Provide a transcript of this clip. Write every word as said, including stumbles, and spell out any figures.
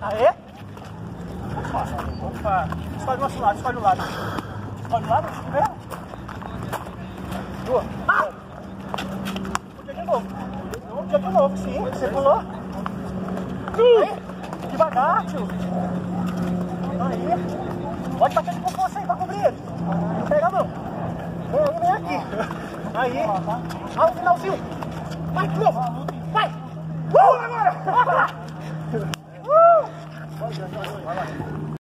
Aê. Opa. Opa. Escolhe o nosso lado, escolhe o lado. Escolhe o lado, se tiver. Boa. Ah! Podia de novo. Podia de novo, sim. Você pulou. Aí. Devagar, tio. Aí. Pode bater de pouco você aí pra cobrir ele. Não pega a mão. Vem aí, vem aqui. Aí. Ah, o finalzinho. Vai, de novo. Vai. Uh, agora. Uh!